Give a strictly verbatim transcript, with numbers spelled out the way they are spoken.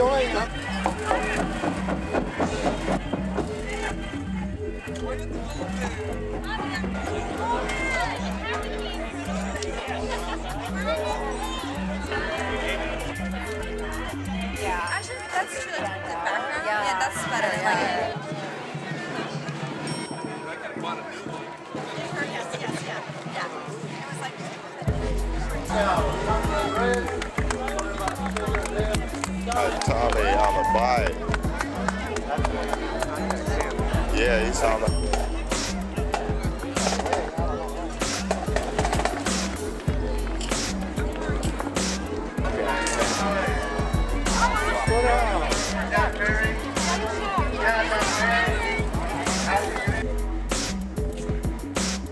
enjoying them. Yeah. Actually, that's true. Like, the background. Yeah, yeah that's better. I like it. Yes, yes, yeah. Yeah. It was like. Tali on the bike. Yeah, he's on the